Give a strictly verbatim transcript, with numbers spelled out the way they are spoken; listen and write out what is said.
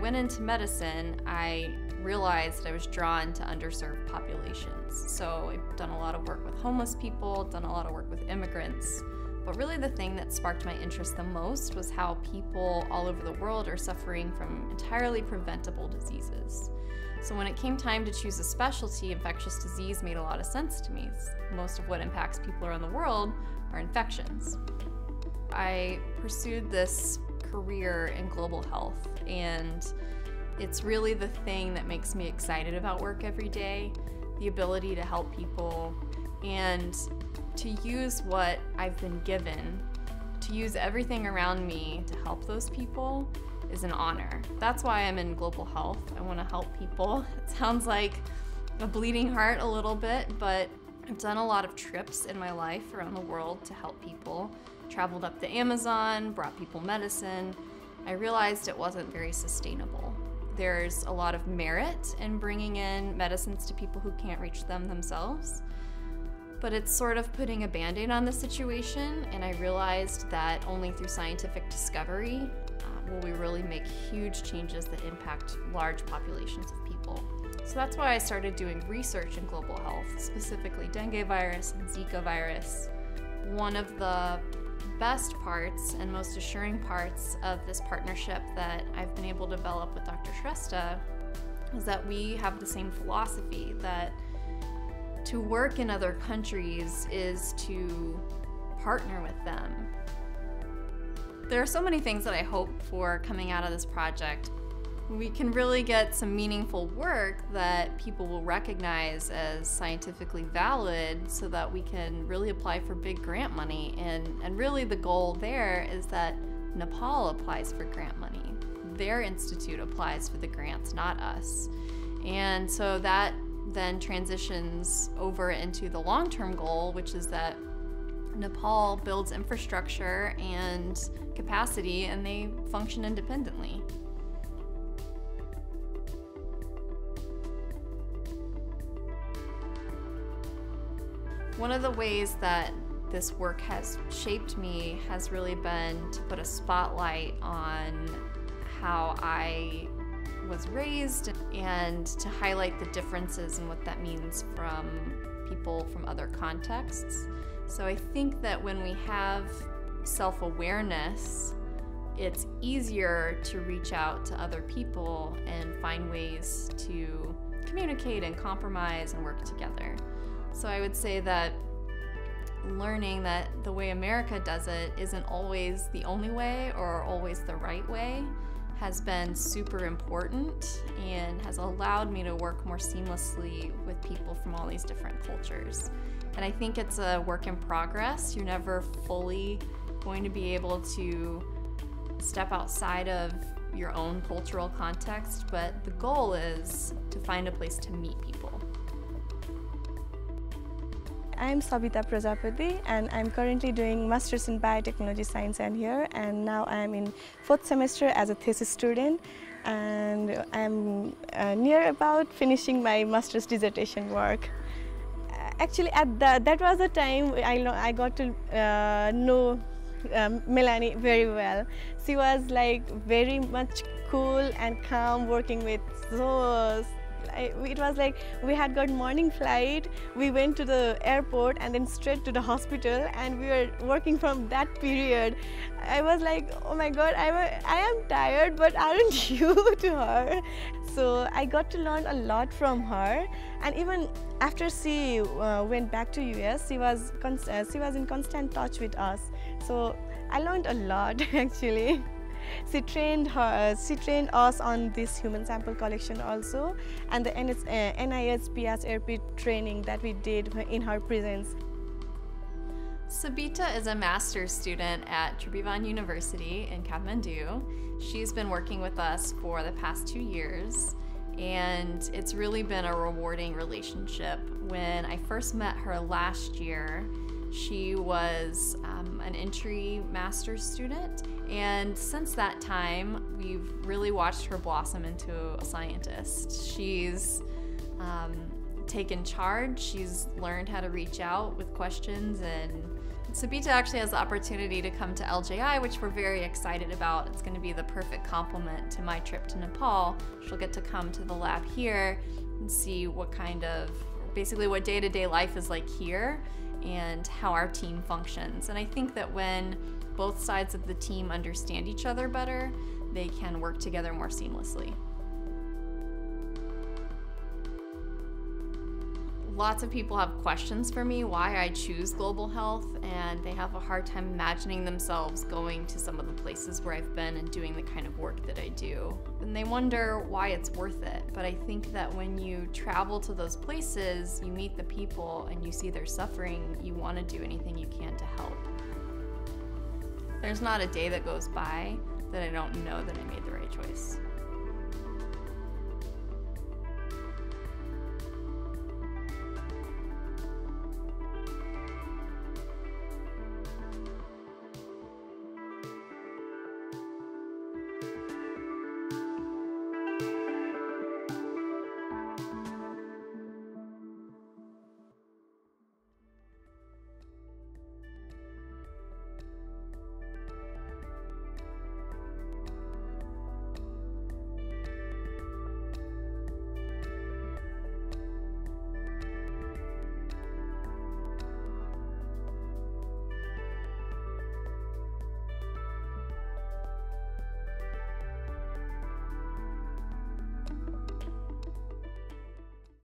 went into medicine, I realized I was drawn to underserved populations. So I've done a lot of work with homeless people, done a lot of work with immigrants. But really the thing that sparked my interest the most was how people all over the world are suffering from entirely preventable diseases. So when it came time to choose a specialty, infectious disease made a lot of sense to me. Most of what impacts people around the world are infections. I pursued this career in global health, and it's really the thing that makes me excited about work every day, the ability to help people, and to use what I've been given, to use everything around me to help those people is an honor. That's why I'm in global health. I want to help people. It sounds like a bleeding heart a little bit, but I've done a lot of trips in my life around the world to help people. Traveled up the Amazon, brought people medicine. I realized it wasn't very sustainable. There's a lot of merit in bringing in medicines to people who can't reach them themselves, but it's sort of putting a Band-Aid on the situation, and I realized that only through scientific discovery uh, will we really make huge changes that impact large populations of people. So that's why I started doing research in global health, specifically dengue virus and Zika virus. One of the best parts and most assuring parts of this partnership that I've been able to develop with Doctor Shrestha is that we have the same philosophy, that to work in other countries is to partner with them. There are so many things that I hope for coming out of this project. We can really get some meaningful work that people will recognize as scientifically valid so that we can really apply for big grant money. And, and really the goal there is that Nepal applies for grant money. Their institute applies for the grants, not us. And so that then transitions over into the long-term goal, which is that Nepal builds infrastructure and capacity and they function independently. One of the ways that this work has shaped me has really been to put a spotlight on how I was raised and to highlight the differences and what that means from people from other contexts. So I think that when we have self-awareness, it's easier to reach out to other people and find ways to communicate and compromise and work together. So I would say that learning that the way America does it isn't always the only way or always the right way has been super important and has allowed me to work more seamlessly with people from all these different cultures. And I think it's a work in progress. You're never fully going to be able to step outside of your own cultural context, but the goal is to find a place to meet people. I'm Sabita Prajapati and I'm currently doing Masters in Biotechnology Science and here, and now I'm in fourth semester as a thesis student, and I'm uh, near about finishing my master's dissertation work. Actually at the, that was the time I, know, I got to uh, know um, Melanie very well. She was like very much cool and calm, working with those. It was like we had got morning flight, we went to the airport and then straight to the hospital, and we were working from that period. I was like, oh my god, I'm a, I am tired, but aren't you, to her. So I got to learn a lot from her, and even after she uh, went back to U S, she was, uh, she was in constant touch with us. So I learned a lot actually. She trained her, she trained us on this human sample collection also, and the N I S P S R P training that we did in her presence. Sabita is a master's student at Tribhuvan University in Kathmandu. She's been working with us for the past two years, and it's really been a rewarding relationship. When I first met her last year, she was um, an entry master's student, and since that time, we've really watched her blossom into a scientist. She's um, taken charge. She's learned how to reach out with questions, and Sabita actually has the opportunity to come to L J I, which we're very excited about. It's going to be the perfect complement to my trip to Nepal. She'll get to come to the lab here and see what kind of, basically what day-to-day life is like here and how our team functions. And I think that when both sides of the team understand each other better, they can work together more seamlessly. Lots of people have questions for me why I choose global health, and they have a hard time imagining themselves going to some of the places where I've been and doing the kind of work that I do. And they wonder why it's worth it. But I think that when you travel to those places, you meet the people and you see their suffering, you want to do anything you can to help. There's not a day that goes by that I don't know that I made the right choice.